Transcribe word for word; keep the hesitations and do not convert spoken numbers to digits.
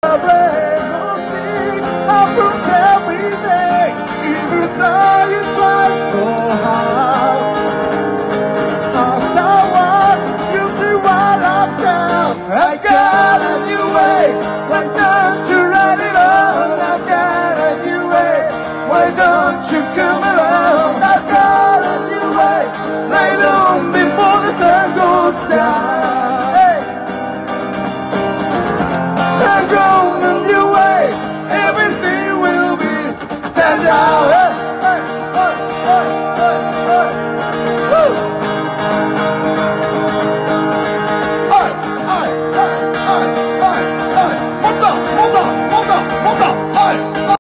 Everything will be turned out. Hey, hey, hey, hey, hey, hey.